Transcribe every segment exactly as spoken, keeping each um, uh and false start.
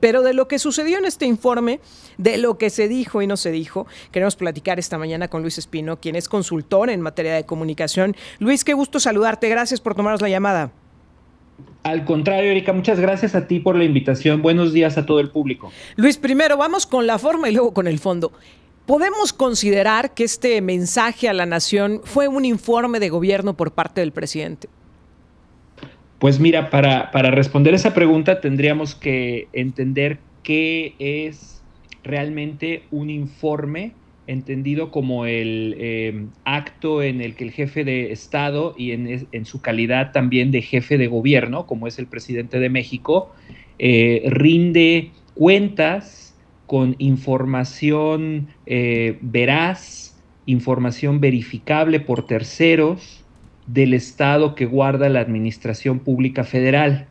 Pero de lo que sucedió en este informe, de lo que se dijo y no se dijo, queremos platicar esta mañana con Luis Espino, quien es consultor en materia de comunicación. Luis, qué gusto saludarte. Gracias por tomarnos la llamada. Al contrario, Erika, muchas gracias a ti por la invitación. Buenos días a todo el público. Luis, primero vamos con la forma y luego con el fondo. ¿Podemos considerar que este mensaje a la nación fue un informe de gobierno por parte del presidente? Pues mira, para, para responder esa pregunta tendríamos que entender qué es realmente un informe, entendido como el eh, acto en el que el jefe de Estado y en, en su calidad también de jefe de gobierno, como es el presidente de México, eh, rinde cuentas con información eh, veraz, información verificable por terceros del Estado que guarda la Administración Pública Federal.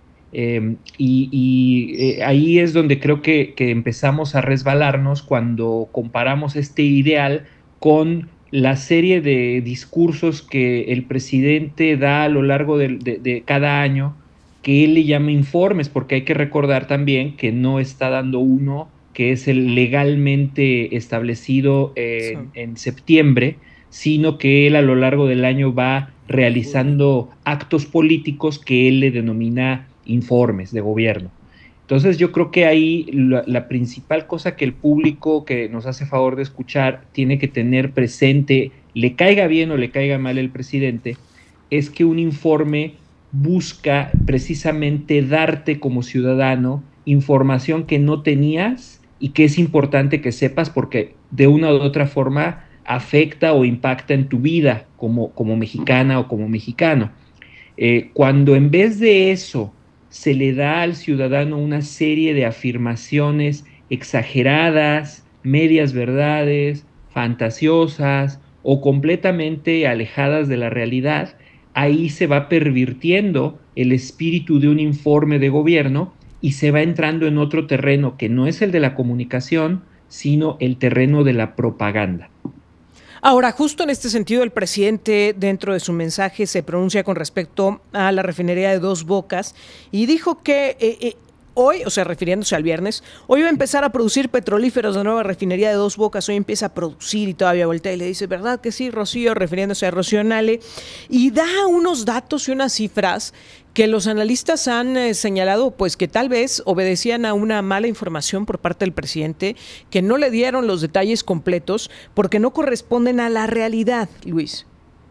Eh, y y eh, ahí es donde creo que, que empezamos a resbalarnos cuando comparamos este ideal con la serie de discursos que el presidente da a lo largo de, de, de cada año, que él le llama informes, porque hay que recordar también que no está dando uno que es el legalmente establecido en, sí. en septiembre, sino que él a lo largo del año va realizando actos políticos que él le denomina informes de gobierno. Entonces yo creo que ahí la, la principal cosa que el público que nos hace favor de escuchar tiene que tener presente, le caiga bien o le caiga mal el presidente, es que un informe busca precisamente darte como ciudadano información que no tenías y que es importante que sepas porque de una u otra forma afecta o impacta en tu vida como, como mexicana o como mexicano. Eh, cuando en vez de eso se le da al ciudadano una serie de afirmaciones exageradas, medias verdades, fantasiosas o completamente alejadas de la realidad, ahí se va pervirtiendo el espíritu de un informe de gobierno y se va entrando en otro terreno que no es el de la comunicación, sino el terreno de la propaganda. Ahora, justo en este sentido, el presidente dentro de su mensaje se pronuncia con respecto a la refinería de Dos Bocas y dijo que eh, eh, hoy, o sea, refiriéndose al viernes, hoy va a empezar a producir petrolíferos de nueva refinería de Dos Bocas, hoy empieza a producir y todavía voltea y le dice, ¿verdad que sí, Rocío? Refiriéndose a Rocío Nale, y da unos datos y unas cifras que los analistas han eh, señalado pues que tal vez obedecían a una mala información por parte del presidente, que no le dieron los detalles completos porque no corresponden a la realidad, Luis.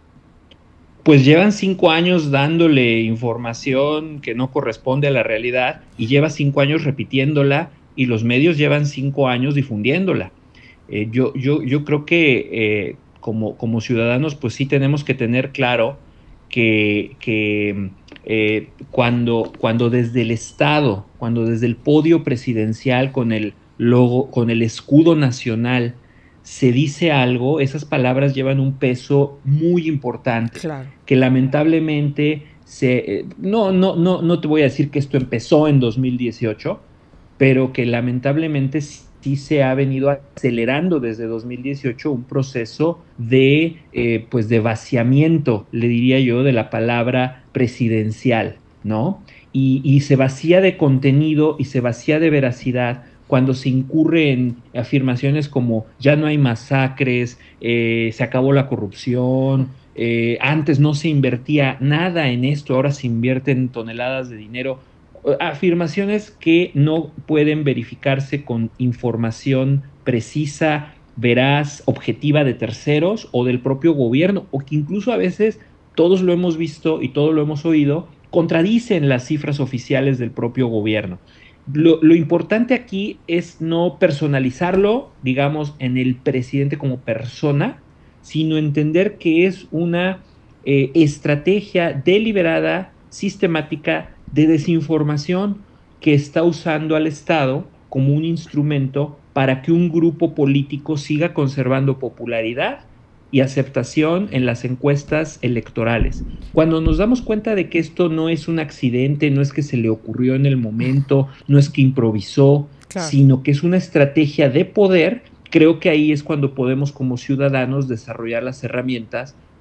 Pues llevan cinco años dándole información que no corresponde a la realidad y lleva cinco años repitiéndola y los medios llevan cinco años difundiéndola. Eh, yo, yo, yo creo que eh, como, como ciudadanos pues sí tenemos que tener claro que, que eh, cuando, cuando desde el Estado, cuando desde el podio presidencial con el logo, con el escudo nacional, se dice algo, esas palabras llevan un peso muy importante, claro, que lamentablemente se, eh, no, no, no, no te voy a decir que esto empezó en dos mil dieciocho, pero que lamentablemente sí se ha venido acelerando desde dos mil dieciocho un proceso de, eh, pues de vaciamiento, le diría yo, de la palabra presidencial, ¿no? Y, y se vacía de contenido y se vacía de veracidad cuando se incurre en afirmaciones como ya no hay masacres, eh, se acabó la corrupción, eh, antes no se invertía nada en esto, ahora se invierten toneladas de dinero. Afirmaciones que no pueden verificarse con información precisa, veraz, objetiva de terceros o del propio gobierno, o que incluso a veces, todos lo hemos visto y todos lo hemos oído, contradicen las cifras oficiales del propio gobierno. Lo, lo importante aquí es no personalizarlo, digamos, en el presidente como persona, sino entender que es una eh, estrategia deliberada, sistemática, de desinformación que está usando al Estado como un instrumento para que un grupo político siga conservando popularidad y aceptación en las encuestas electorales. Cuando nos damos cuenta de que esto no es un accidente, no es que se le ocurrió en el momento, no es que improvisó, claro, sino que es una estrategia de poder, creo que ahí es cuando podemos como ciudadanos desarrollar las herramientas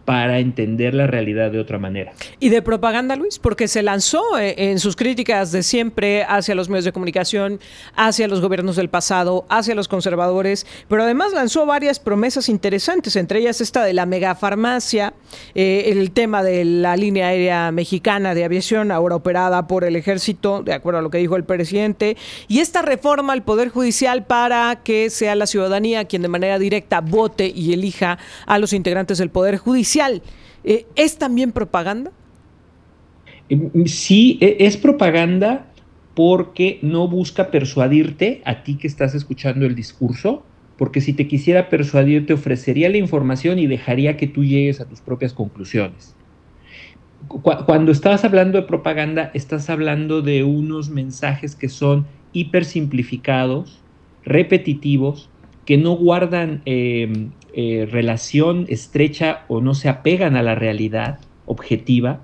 para entender la realidad de otra manera. ¿Y de propaganda, Luis? Porque se lanzó en sus críticas de siempre hacia los medios de comunicación, hacia los gobiernos del pasado, hacia los conservadores, pero además lanzó varias promesas interesantes, entre ellas esta de la megafarmacia, eh, el tema de la línea aérea mexicana de aviación, ahora operada por el ejército, de acuerdo a lo que dijo el presidente, y esta reforma al Poder Judicial para que sea la ciudadanía quien de manera directa vote y elija a los integrantes del Poder Judicial. Eh, ¿Es también propaganda? Sí, es propaganda porque no busca persuadirte a ti que estás escuchando el discurso, porque si te quisiera persuadir te ofrecería la información y dejaría que tú llegues a tus propias conclusiones. Cuando estás hablando de propaganda, estás hablando de unos mensajes que son hipersimplificados, repetitivos, que no guardan eh, eh, relación estrecha o no se apegan a la realidad objetiva,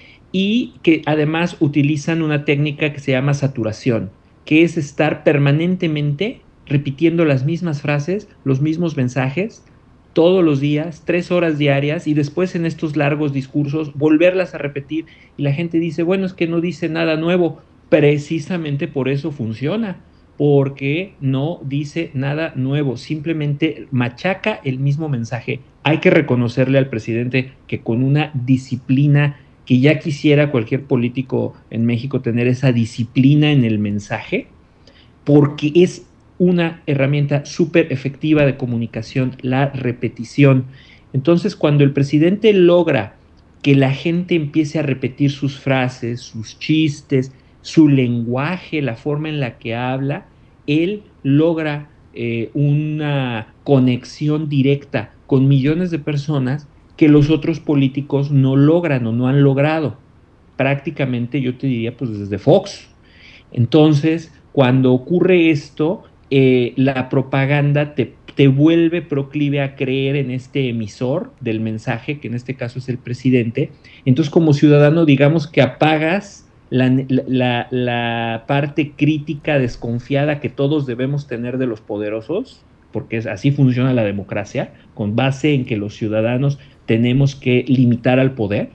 y que además utilizan una técnica que se llama saturación, que es estar permanentemente repitiendo las mismas frases, los mismos mensajes, todos los días, tres horas diarias, y después en estos largos discursos volverlas a repetir, y la gente dice, bueno, es que no dice nada nuevo. Precisamente por eso funciona, porque no dice nada nuevo, simplemente machaca el mismo mensaje. Hay que reconocerle al presidente que con una disciplina que ya quisiera cualquier político en México tener, esa disciplina en el mensaje, porque es una herramienta súper efectiva de comunicación, la repetición. Entonces, cuando el presidente logra que la gente empiece a repetir sus frases, sus chistes, su lenguaje, la forma en la que habla, él logra eh, una conexión directa con millones de personas que los otros políticos no logran o no han logrado. Prácticamente yo te diría pues desde Fox. Entonces, cuando ocurre esto, eh, la propaganda te, te vuelve proclive a creer en este emisor del mensaje, que en este caso es el presidente. Entonces, como ciudadano, digamos que apagas La, la, la parte crítica desconfiada que todos debemos tener de los poderosos, porque es, así funciona la democracia, con base en que los ciudadanos tenemos que limitar al poder,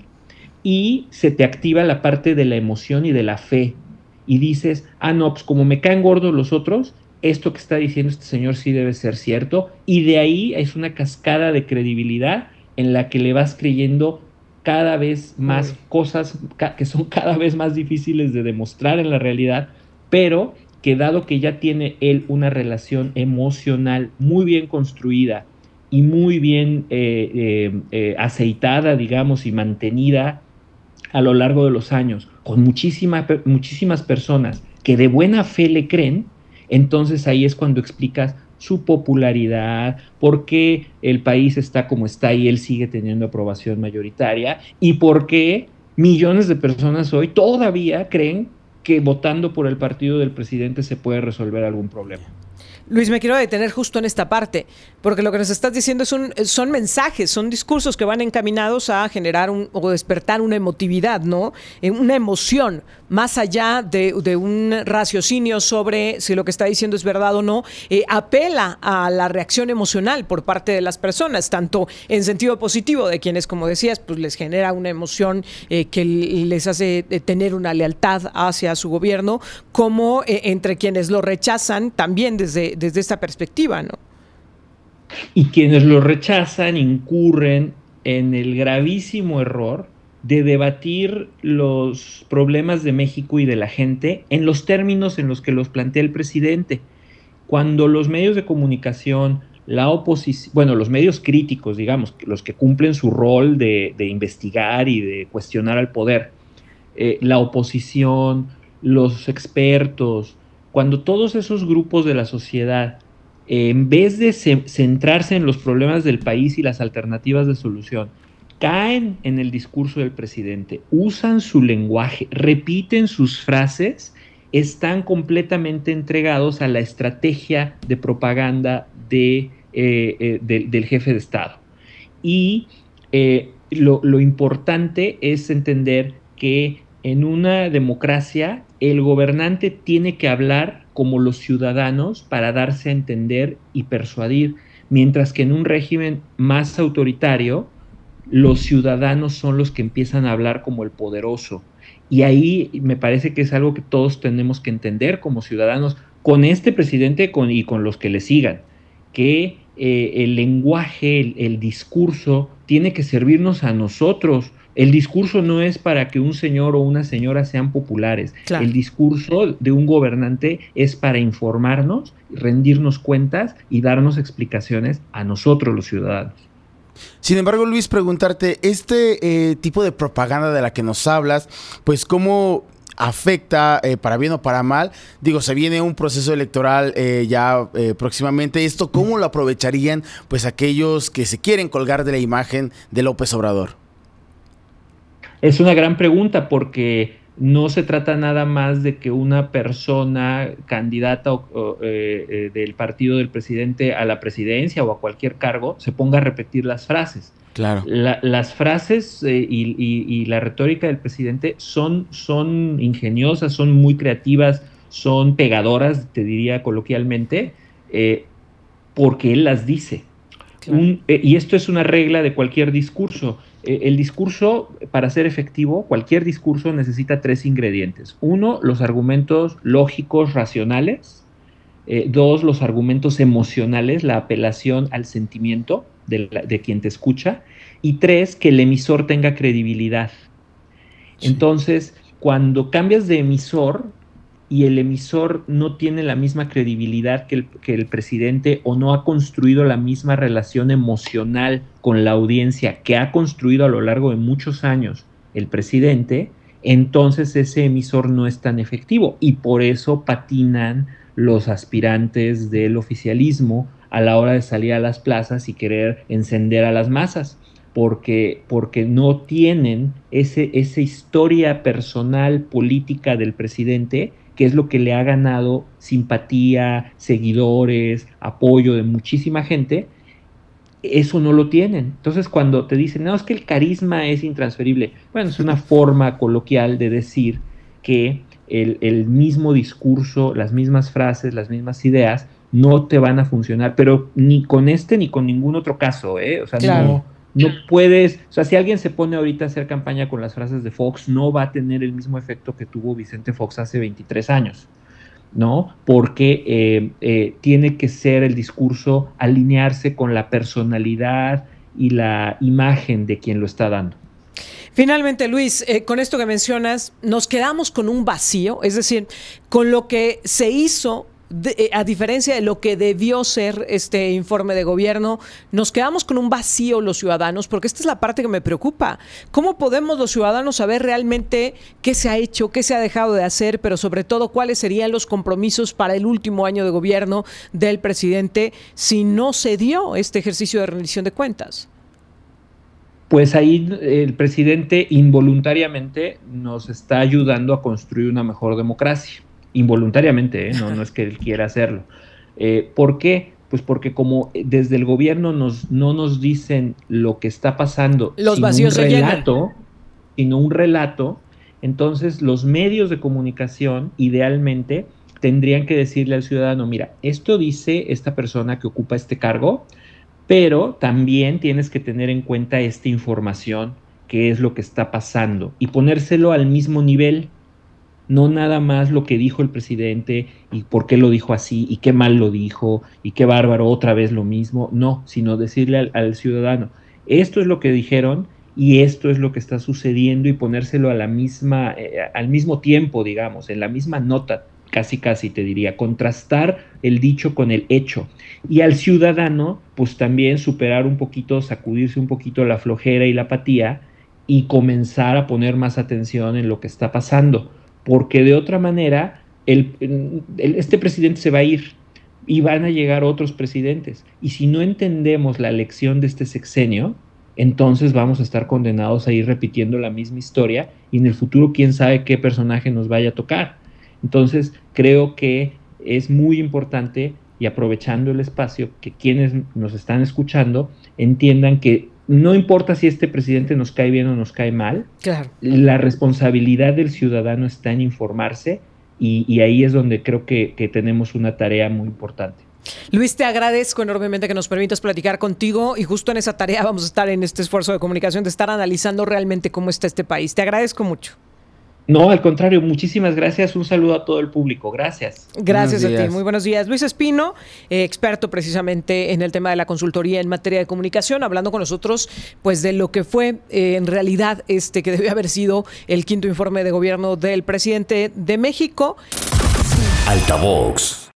y se te activa la parte de la emoción y de la fe, y dices, ah, no, pues como me caen gordos los otros, esto que está diciendo este señor sí debe ser cierto, y de ahí es una cascada de credibilidad en la que le vas creyendo cada vez más cosas que son cada vez más difíciles de demostrar en la realidad, pero que dado que ya tiene él una relación emocional muy bien construida y muy bien eh, eh, eh, aceitada, digamos, y mantenida a lo largo de los años, con muchísima, muchísimas personas que de buena fe le creen, entonces ahí es cuando explicas su popularidad, por qué el país está como está y él sigue teniendo aprobación mayoritaria, y por qué millones de personas hoy todavía creen que votando por el partido del presidente se puede resolver algún problema. Luis, me quiero detener justo en esta parte, porque lo que nos estás diciendo es un, son mensajes, son discursos que van encaminados a generar un, o despertar una emotividad, ¿no? Una emoción, más allá de, de un raciocinio sobre si lo que está diciendo es verdad o no, eh, apela a la reacción emocional por parte de las personas, tanto en sentido positivo, de quienes, como decías, pues les genera una emoción eh, que les hace tener una lealtad hacia su gobierno, como eh, entre quienes lo rechazan también desde desde esta perspectiva, ¿no? Y quienes lo rechazan incurren en el gravísimo error de debatir los problemas de México y de la gente en los términos en los que los plantea el presidente. Cuando los medios de comunicación, la oposición, bueno, los medios críticos, digamos, los que cumplen su rol de, de investigar y de cuestionar al poder, eh, la oposición, los expertos, cuando todos esos grupos de la sociedad, eh, en vez de se centrarse en los problemas del país y las alternativas de solución, caen en el discurso del presidente, usan su lenguaje, repiten sus frases, están completamente entregados a la estrategia de propaganda de, eh, eh, de, del jefe de Estado. Y eh, lo, lo importante es entender que en una democracia el gobernante tiene que hablar como los ciudadanos para darse a entender y persuadir, mientras que en un régimen más autoritario los ciudadanos son los que empiezan a hablar como el poderoso. Y ahí me parece que es algo que todos tenemos que entender como ciudadanos, con este presidente con, y con los que le sigan, que eh, el lenguaje, el, el discurso, tiene que servirnos a nosotros. El discurso no es para que un señor o una señora sean populares. Claro. El discurso de un gobernante es para informarnos, rendirnos cuentas y darnos explicaciones a nosotros los ciudadanos. Sin embargo, Luis, preguntarte, este eh, tipo de propaganda de la que nos hablas, pues cómo afecta, eh, para bien o para mal, digo, se viene un proceso electoral eh, ya eh, próximamente, ¿esto cómo lo aprovecharían pues aquellos que se quieren colgar de la imagen de López Obrador? Es una gran pregunta porque no se trata nada más de que una persona candidata o, o, eh, eh, del partido del presidente a la presidencia o a cualquier cargo se ponga a repetir las frases. Claro. La, las frases eh, y, y, y la retórica del presidente son, son ingeniosas, son muy creativas, son pegadoras, te diría coloquialmente, eh, porque él las dice. Claro. Un, eh, y esto es una regla de cualquier discurso. Eh, el discurso, para ser efectivo, cualquier discurso necesita tres ingredientes. Uno, los argumentos lógicos, racionales. Eh, dos, los argumentos emocionales, la apelación al sentimiento de, la, de quien te escucha. Y tres, que el emisor tenga credibilidad. Sí. Entonces, cuando cambias de emisor y el emisor no tiene la misma credibilidad que el, que el presidente o no ha construido la misma relación emocional con la audiencia que ha construido a lo largo de muchos años el presidente, entonces ese emisor no es tan efectivo y por eso patinan los aspirantes del oficialismo a la hora de salir a las plazas y querer encender a las masas, porque, porque no tienen ese, esa historia personal política del presidente, que es lo que le ha ganado simpatía, seguidores, apoyo de muchísima gente. Eso no lo tienen. Entonces, cuando te dicen, no, es que el carisma es intransferible, bueno, es una forma coloquial de decir que el, el mismo discurso, las mismas frases, las mismas ideas, no te van a funcionar, pero ni con este ni con ningún otro caso, ¿eh? O sea, claro. no... No puedes, o sea, si alguien se pone ahorita a hacer campaña con las frases de Fox, no va a tener el mismo efecto que tuvo Vicente Fox hace veintitrés años, ¿no? Porque eh, eh, tiene que ser el discurso alinearse con la personalidad y la imagen de quien lo está dando. Finalmente, Luis, eh, con esto que mencionas, nos quedamos con un vacío, es decir, con lo que se hizo. De, a diferencia de lo que debió ser este informe de gobierno, nos quedamos con un vacío los ciudadanos, porque esta es la parte que me preocupa. ¿Cómo podemos los ciudadanos saber realmente qué se ha hecho, qué se ha dejado de hacer, pero sobre todo cuáles serían los compromisos para el último año de gobierno del presidente si no se dio este ejercicio de rendición de cuentas? Pues ahí el presidente involuntariamente nos está ayudando a construir una mejor democracia. Involuntariamente, ¿eh? no, no es que él quiera hacerlo. Eh, ¿Por qué? Pues porque como desde el gobierno nos, no nos dicen lo que está pasando, los sino vacíos un se relato, llenan. sino un relato, entonces los medios de comunicación idealmente tendrían que decirle al ciudadano, mira, esto dice esta persona que ocupa este cargo, pero también tienes que tener en cuenta esta información, qué es lo que está pasando, y ponérselo al mismo nivel. No nada más lo que dijo el presidente y por qué lo dijo así y qué mal lo dijo y qué bárbaro, otra vez lo mismo, no, sino decirle al, al ciudadano, esto es lo que dijeron y esto es lo que está sucediendo y ponérselo a la misma, eh, al mismo tiempo, digamos, en la misma nota, casi casi te diría, contrastar el dicho con el hecho. Y al ciudadano, pues también superar un poquito, sacudirse un poquito la flojera y la apatía y comenzar a poner más atención en lo que está pasando. Porque de otra manera, el, el, este presidente se va a ir y van a llegar otros presidentes. Y si no entendemos la lección de este sexenio, entonces vamos a estar condenados a ir repitiendo la misma historia y en el futuro quién sabe qué personaje nos vaya a tocar. Entonces creo que es muy importante, y aprovechando el espacio, que quienes nos están escuchando entiendan que no importa si este presidente nos cae bien o nos cae mal, claro. La responsabilidad del ciudadano está en informarse y, y ahí es donde creo que, que tenemos una tarea muy importante. Luis, te agradezco enormemente que nos permitas platicar contigo y justo en esa tarea vamos a estar en este esfuerzo de comunicación de estar analizando realmente cómo está este país. Te agradezco mucho. No, al contrario, muchísimas gracias. Un saludo a todo el público. Gracias. Gracias a ti. Muy buenos días. Luis Espino, eh, experto precisamente en el tema de la consultoría en materia de comunicación, hablando con nosotros pues de lo que fue eh, en realidad este que debió haber sido el quinto informe de gobierno del presidente de México. Altavox.